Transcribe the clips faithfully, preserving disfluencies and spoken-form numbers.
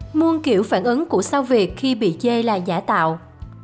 Muôn kiểu phản ứng của sao Việt khi bị chê là giả tạo.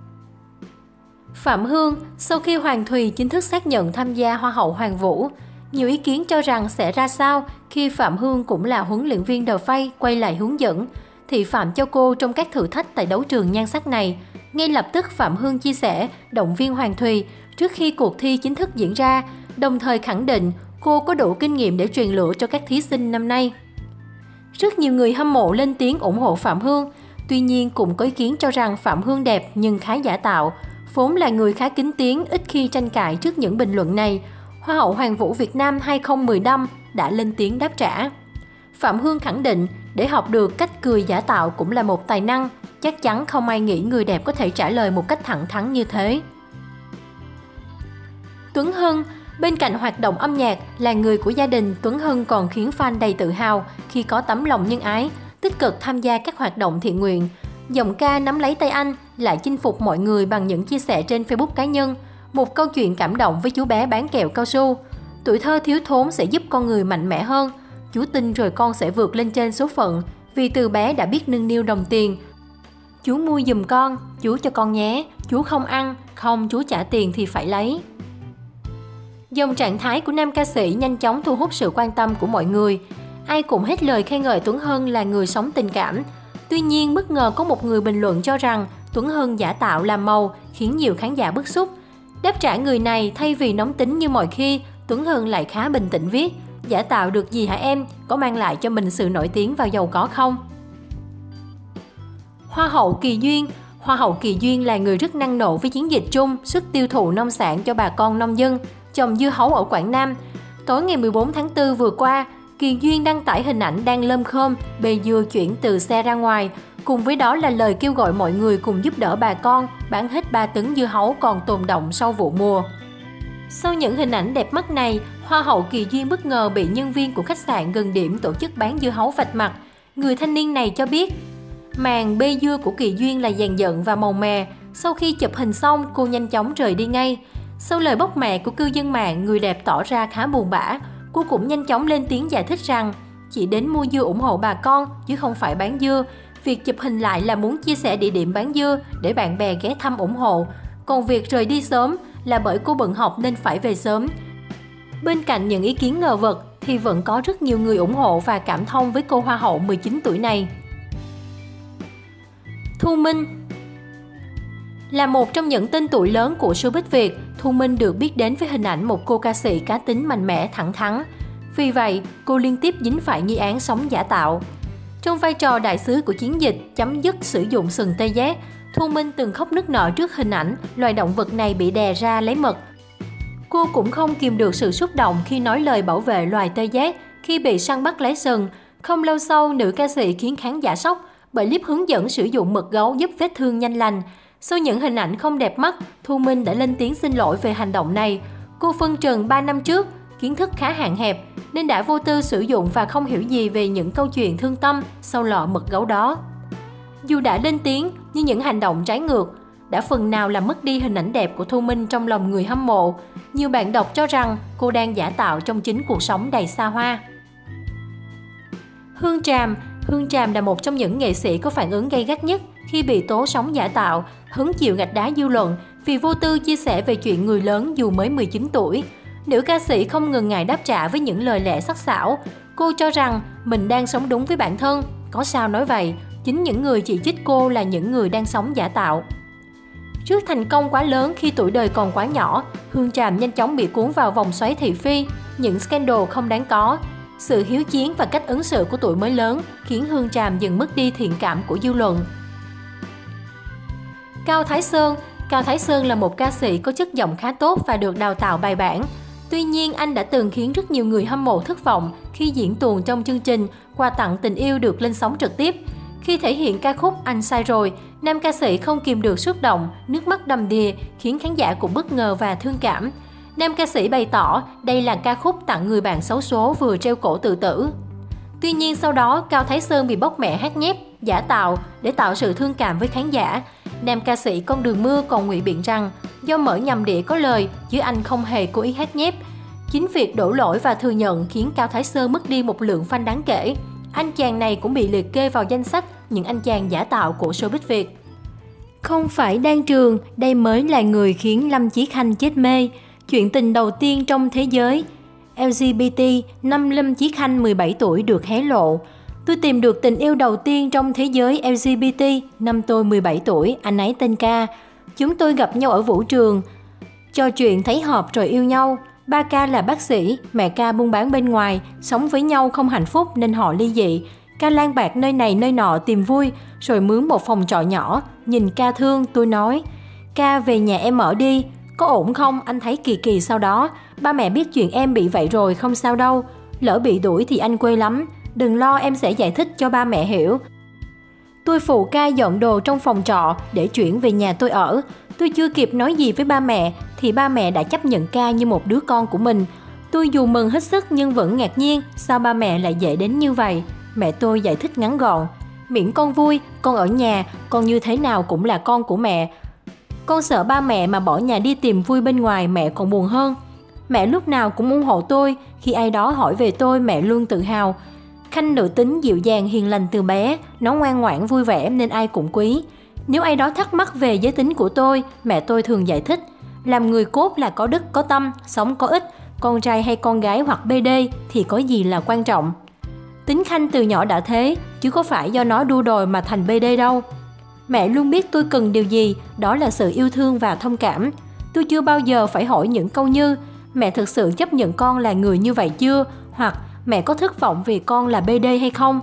Phạm Hương, sau khi Hoàng Thùy chính thức xác nhận tham gia Hoa hậu Hoàn Vũ, nhiều ý kiến cho rằng sẽ ra sao khi Phạm Hương cũng là huấn luyện viên The Face quay lại hướng dẫn, thị phạm cho cô trong các thử thách tại đấu trường nhan sắc này. Ngay lập tức Phạm Hương chia sẻ, động viên Hoàng Thùy trước khi cuộc thi chính thức diễn ra, đồng thời khẳng định cô có đủ kinh nghiệm để truyền lửa cho các thí sinh năm nay. Rất nhiều người hâm mộ lên tiếng ủng hộ Phạm Hương, tuy nhiên cũng có ý kiến cho rằng Phạm Hương đẹp nhưng khá giả tạo. Vốn là người khá kín tiếng, ít khi tranh cãi trước những bình luận này, Hoa hậu Hoàn Vũ Việt Nam hai không một năm đã lên tiếng đáp trả. Phạm Hương khẳng định, để học được cách cười giả tạo cũng là một tài năng, chắc chắn không ai nghĩ người đẹp có thể trả lời một cách thẳng thắn như thế. Tuấn Hân, bên cạnh hoạt động âm nhạc, là người của gia đình, Tuấn Hân còn khiến fan đầy tự hào khi có tấm lòng nhân ái, tích cực tham gia các hoạt động thiện nguyện. Giọng ca Nắm lấy tay anh lại chinh phục mọi người bằng những chia sẻ trên Facebook cá nhân, một câu chuyện cảm động với chú bé bán kẹo cao su. Tuổi thơ thiếu thốn sẽ giúp con người mạnh mẽ hơn. Chú tin rồi con sẽ vượt lên trên số phận, vì từ bé đã biết nâng niu đồng tiền. Chú mua giùm con, chú cho con nhé, chú không ăn, không chú trả tiền thì phải lấy. Dòng trạng thái của nam ca sĩ nhanh chóng thu hút sự quan tâm của mọi người. Ai cũng hết lời khen ngợi Tuấn Hân là người sống tình cảm. Tuy nhiên, bất ngờ có một người bình luận cho rằng Tuấn Hân giả tạo làm màu, khiến nhiều khán giả bức xúc. Đáp trả người này, thay vì nóng tính như mọi khi, Tuấn Hân lại khá bình tĩnh viết: giả tạo được gì hả em, có mang lại cho mình sự nổi tiếng và giàu có không? Hoa hậu Kỳ Duyên. Hoa hậu Kỳ Duyên là người rất năng nổ với chiến dịch chung sức tiêu thụ nông sản cho bà con nông dân trồng dưa hấu ở Quảng Nam. Tối ngày mười bốn tháng tư vừa qua, Kỳ Duyên đăng tải hình ảnh đang lơm khôm bê dưa chuyển từ xe ra ngoài. Cùng với đó là lời kêu gọi mọi người cùng giúp đỡ bà con bán hết ba tấn dưa hấu còn tồn đọng sau vụ mùa. Sau những hình ảnh đẹp mắt này, Hoa hậu Kỳ Duyên bất ngờ bị nhân viên của khách sạn gần điểm tổ chức bán dưa hấu vạch mặt. Người thanh niên này cho biết, màn bê dưa của Kỳ Duyên là dàn dựng và màu mè. Sau khi chụp hình xong, cô nhanh chóng rời đi ngay. Sau lời bóc mẹ của cư dân mạng, người đẹp tỏ ra khá buồn bã. Cô cũng nhanh chóng lên tiếng giải thích rằng chỉ đến mua dưa ủng hộ bà con chứ không phải bán dưa. Việc chụp hình lại là muốn chia sẻ địa điểm bán dưa để bạn bè ghé thăm ủng hộ. Còn việc rời đi sớm là bởi cô bận học nên phải về sớm. Bên cạnh những ý kiến ngờ vực thì vẫn có rất nhiều người ủng hộ và cảm thông với cô Hoa hậu mười chín tuổi này. Thu Minh. Là một trong những tên tuổi lớn của showbiz Việt, Thu Minh được biết đến với hình ảnh một cô ca sĩ cá tính mạnh mẽ, thẳng thắn. Vì vậy, cô liên tiếp dính phải nghi án sống giả tạo. Trong vai trò đại sứ của chiến dịch chấm dứt sử dụng sừng tê giác, Thu Minh từng khóc nức nở trước hình ảnh loài động vật này bị đè ra lấy mật. Cô cũng không kìm được sự xúc động khi nói lời bảo vệ loài tê giác khi bị săn bắt lấy sừng. Không lâu sau, nữ ca sĩ khiến khán giả sốc bởi clip hướng dẫn sử dụng mật gấu giúp vết thương nhanh lành. Sau những hình ảnh không đẹp mắt, Thu Minh đã lên tiếng xin lỗi về hành động này. Cô phân trần ba năm trước, kiến thức khá hạn hẹp nên đã vô tư sử dụng và không hiểu gì về những câu chuyện thương tâm sau lọ mật gấu đó. Dù đã lên tiếng, nhưng những hành động trái ngược đã phần nào làm mất đi hình ảnh đẹp của Thu Minh trong lòng người hâm mộ. Nhiều bạn đọc cho rằng cô đang giả tạo trong chính cuộc sống đầy xa hoa. Hương Tràm. Hương Tràm là một trong những nghệ sĩ có phản ứng gay gắt nhất khi bị tố sống giả tạo, hứng chịu gạch đá dư luận vì vô tư chia sẻ về chuyện người lớn dù mới mười chín tuổi. Nữ ca sĩ không ngần ngại đáp trả với những lời lẽ sắc sảo. Cô cho rằng mình đang sống đúng với bản thân. Có sao nói vậy, chính những người chỉ trích cô là những người đang sống giả tạo. Trước thành công quá lớn khi tuổi đời còn quá nhỏ, Hương Tràm nhanh chóng bị cuốn vào vòng xoáy thị phi, những scandal không đáng có. Sự hiếu chiến và cách ứng xử của tuổi mới lớn khiến Hương Tràm dần mất đi thiện cảm của dư luận. Cao Thái Sơn. Cao Thái Sơn là một ca sĩ có chất giọng khá tốt và được đào tạo bài bản. Tuy nhiên, anh đã từng khiến rất nhiều người hâm mộ thất vọng khi diễn tuồng trong chương trình Quà tặng tình yêu được lên sóng trực tiếp. Khi thể hiện ca khúc Anh sai rồi, nam ca sĩ không kìm được xúc động, nước mắt đầm đìa khiến khán giả cũng bất ngờ và thương cảm. Nam ca sĩ bày tỏ đây là ca khúc tặng người bạn xấu số vừa treo cổ tự tử. Tuy nhiên sau đó, Cao Thái Sơn bị bóc mẹ hát nhép, giả tạo để tạo sự thương cảm với khán giả. Nam ca sĩ Con Đường Mưa còn ngụy biện rằng do mở nhầm đĩa có lời chứ anh không hề cố ý hát nhép. Chính việc đổ lỗi và thừa nhận khiến Cao Thái Sơn mất đi một lượng fan đáng kể. Anh chàng này cũng bị liệt kê vào danh sách những anh chàng giả tạo của showbiz Việt. Không phải Đan Trường, đây mới là người khiến Lâm Chí Khanh chết mê. Chuyện tình đầu tiên trong thế giới lờ giê bê tê, năm Lâm Chí Khanh mười bảy tuổi được hé lộ. Tôi tìm được tình yêu đầu tiên trong thế giới lờ giê bê tê, năm tôi mười bảy tuổi, anh ấy tên Ca. Chúng tôi gặp nhau ở vũ trường, trò chuyện thấy hợp rồi yêu nhau. Ba Ca là bác sĩ, mẹ Ca buôn bán bên ngoài, sống với nhau không hạnh phúc nên họ ly dị. Ca lang bạc nơi này nơi nọ tìm vui, rồi mướn một phòng trọ nhỏ. Nhìn Ca thương, tôi nói, Ca về nhà em ở đi, có ổn không? Anh thấy kỳ kỳ sau đó. Ba mẹ biết chuyện em bị vậy rồi, không sao đâu. Lỡ bị đuổi thì anh quê lắm, đừng lo em sẽ giải thích cho ba mẹ hiểu. Tôi phụ Ca dọn đồ trong phòng trọ để chuyển về nhà tôi ở. Tôi chưa kịp nói gì với ba mẹ thì ba mẹ đã chấp nhận Ca như một đứa con của mình. Tôi dù mừng hết sức nhưng vẫn ngạc nhiên, sao ba mẹ lại dễ đến như vậy? Mẹ tôi giải thích ngắn gọn, miễn con vui, con ở nhà, con như thế nào cũng là con của mẹ. Con sợ ba mẹ mà bỏ nhà đi tìm vui bên ngoài mẹ còn buồn hơn. Mẹ lúc nào cũng ủng hộ tôi, khi ai đó hỏi về tôi mẹ luôn tự hào. Khanh nữ tính dịu dàng hiền lành từ bé, nó ngoan ngoãn vui vẻ nên ai cũng quý. Nếu ai đó thắc mắc về giới tính của tôi, mẹ tôi thường giải thích, làm người cốt là có đức có tâm, sống có ích, con trai hay con gái hoặc bê đê thì có gì là quan trọng. Tính Khanh từ nhỏ đã thế, chứ có phải do nó đua đòi mà thành bê đê đâu. Mẹ luôn biết tôi cần điều gì, đó là sự yêu thương và thông cảm. Tôi chưa bao giờ phải hỏi những câu như, mẹ thực sự chấp nhận con là người như vậy chưa? Hoặc mẹ có thất vọng vì con là bê đê hay không?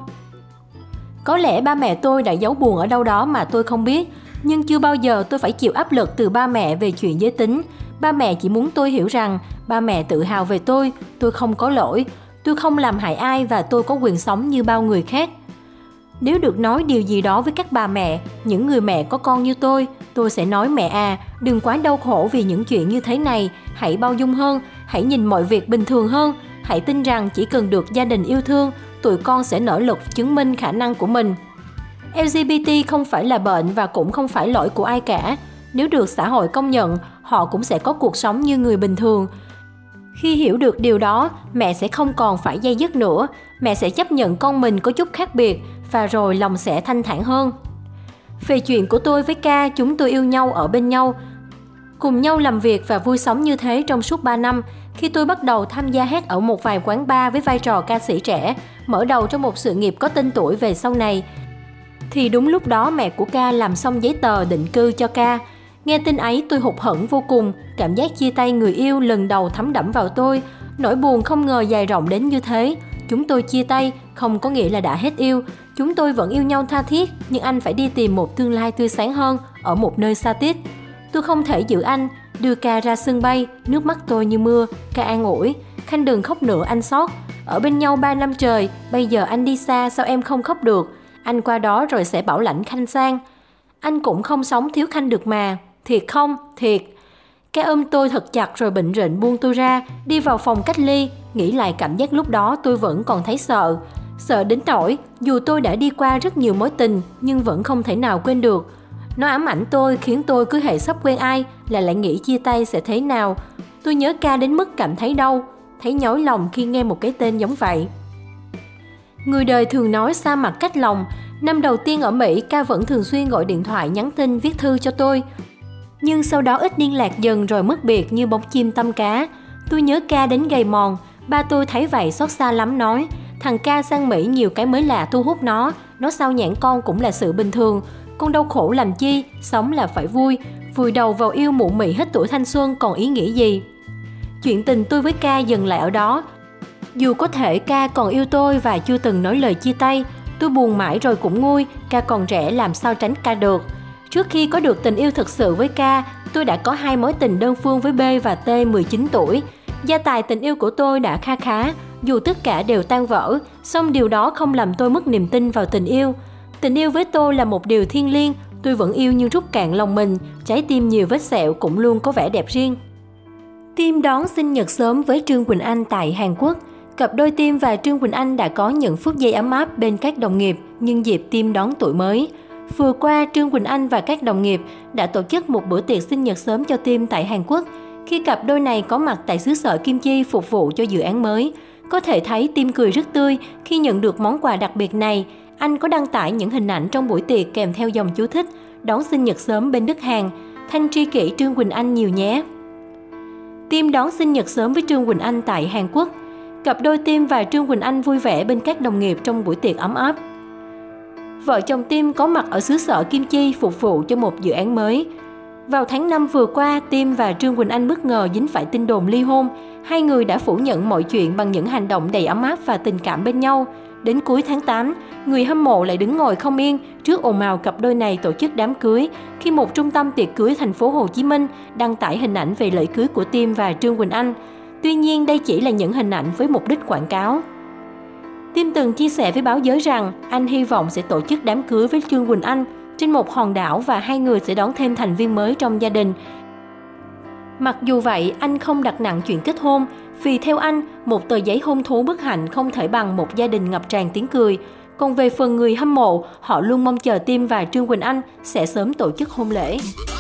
Có lẽ ba mẹ tôi đã giấu buồn ở đâu đó mà tôi không biết, nhưng chưa bao giờ tôi phải chịu áp lực từ ba mẹ về chuyện giới tính. Ba mẹ chỉ muốn tôi hiểu rằng ba mẹ tự hào về tôi, tôi không có lỗi, tôi không làm hại ai và tôi có quyền sống như bao người khác. Nếu được nói điều gì đó với các bà mẹ, những người mẹ có con như tôi, tôi sẽ nói mẹ à, đừng quá đau khổ vì những chuyện như thế này, hãy bao dung hơn, hãy nhìn mọi việc bình thường hơn, hãy tin rằng chỉ cần được gia đình yêu thương, tụi con sẽ nỗ lực chứng minh khả năng của mình. lờ giê bê tê không phải là bệnh và cũng không phải lỗi của ai cả. Nếu được xã hội công nhận, họ cũng sẽ có cuộc sống như người bình thường. Khi hiểu được điều đó, mẹ sẽ không còn phải day dứt nữa. Mẹ sẽ chấp nhận con mình có chút khác biệt và rồi lòng sẽ thanh thản hơn. Về chuyện của tôi với Ca, chúng tôi yêu nhau ở bên nhau, cùng nhau làm việc và vui sống như thế trong suốt ba năm. Khi tôi bắt đầu tham gia hát ở một vài quán bar với vai trò ca sĩ trẻ, mở đầu trong một sự nghiệp có tên tuổi về sau này, thì đúng lúc đó mẹ của Ca làm xong giấy tờ định cư cho Ca. Nghe tin ấy tôi hụt hẫng vô cùng, cảm giác chia tay người yêu lần đầu thấm đẫm vào tôi. Nỗi buồn không ngờ dài rộng đến như thế. Chúng tôi chia tay không có nghĩa là đã hết yêu. Chúng tôi vẫn yêu nhau tha thiết, nhưng anh phải đi tìm một tương lai tươi sáng hơn ở một nơi xa tít. Tôi không thể giữ anh, đưa Ca ra sân bay, nước mắt tôi như mưa. Ca an ủi, Khanh đừng khóc nữa anh xót. Ở bên nhau ba năm trời, bây giờ anh đi xa sao em không khóc được. Anh qua đó rồi sẽ bảo lãnh Khanh sang. Anh cũng không sống thiếu Khanh được mà. Thiệt không? Thiệt. Ca ôm tôi thật chặt rồi bệnh rịnh buông tôi ra, đi vào phòng cách ly. Nghĩ lại cảm giác lúc đó tôi vẫn còn thấy sợ. Sợ đến nỗi, dù tôi đã đi qua rất nhiều mối tình, nhưng vẫn không thể nào quên được. Nó ám ảnh tôi, khiến tôi cứ hễ sắp quen ai là lại nghĩ chia tay sẽ thế nào. Tôi nhớ Ca đến mức cảm thấy đau, thấy nhói lòng khi nghe một cái tên giống vậy. Người đời thường nói xa mặt cách lòng. Năm đầu tiên ở Mỹ, Ca vẫn thường xuyên gọi điện thoại, nhắn tin, viết thư cho tôi. Nhưng sau đó ít liên lạc dần rồi mất biệt như bóng chim tăm cá. Tôi nhớ Ca đến gầy mòn. Ba tôi thấy vậy xót xa lắm, nói thằng Ca sang Mỹ nhiều cái mới lạ thu hút nó. Nó sao nhãn con cũng là sự bình thường. Con đau khổ làm chi, sống là phải vui. Vùi đầu vào yêu mụ mị hết tuổi thanh xuân còn ý nghĩa gì. Chuyện tình tôi với Ca dừng lại ở đó. Dù có thể Ca còn yêu tôi và chưa từng nói lời chia tay, tôi buồn mãi rồi cũng nguôi. Ca còn trẻ làm sao tránh Ca được. Trước khi có được tình yêu thực sự với Ca, tôi đã có hai mối tình đơn phương với B và T mười chín tuổi. Gia tài tình yêu của tôi đã kha khá, dù tất cả đều tan vỡ, song điều đó không làm tôi mất niềm tin vào tình yêu. Tình yêu với tôi là một điều thiêng liêng, tôi vẫn yêu như rút cạn lòng mình, trái tim nhiều vết sẹo cũng luôn có vẻ đẹp riêng. Tim đón sinh nhật sớm với Trương Quỳnh Anh tại Hàn Quốc. Cặp đôi Tim và Trương Quỳnh Anh đã có những phút giây ấm áp bên các đồng nghiệp nhân dịp Tim đón tuổi mới. Vừa qua, Trương Quỳnh Anh và các đồng nghiệp đã tổ chức một bữa tiệc sinh nhật sớm cho Tim tại Hàn Quốc. Khi cặp đôi này có mặt tại xứ sở Kim Chi phục vụ cho dự án mới, có thể thấy Tim cười rất tươi khi nhận được món quà đặc biệt này. anh có đăng tải những hình ảnh trong buổi tiệc kèm theo dòng chú thích đón sinh nhật sớm bên Đức Hàn. Thanh tri kỷ Trương Quỳnh Anh nhiều nhé. Tim đón sinh nhật sớm với Trương Quỳnh Anh tại Hàn Quốc. Cặp đôi Tim và Trương Quỳnh Anh vui vẻ bên các đồng nghiệp trong buổi tiệc ấm áp. Vợ chồng Tim có mặt ở xứ sở Kim Chi phục vụ cho một dự án mới. Vào tháng năm vừa qua, Tim và Trương Quỳnh Anh bất ngờ dính phải tin đồn ly hôn. Hai người đã phủ nhận mọi chuyện bằng những hành động đầy ấm áp và tình cảm bên nhau. Đến cuối tháng tám, người hâm mộ lại đứng ngồi không yên trước ồn ào cặp đôi này tổ chức đám cưới khi một trung tâm tiệc cưới thành phố Hồ Chí Minh đăng tải hình ảnh về lễ cưới của Tim và Trương Quỳnh Anh. Tuy nhiên, đây chỉ là những hình ảnh với mục đích quảng cáo. Tim từng chia sẻ với báo giới rằng anh hy vọng sẽ tổ chức đám cưới với Trương Quỳnh Anh trên một hòn đảo và hai người sẽ đón thêm thành viên mới trong gia đình. Mặc dù vậy, anh không đặt nặng chuyện kết hôn, vì theo anh, một tờ giấy hôn thú bất hạnh không thể bằng một gia đình ngập tràn tiếng cười. Còn về phần người hâm mộ, họ luôn mong chờ Tim và Trương Quỳnh Anh sẽ sớm tổ chức hôn lễ.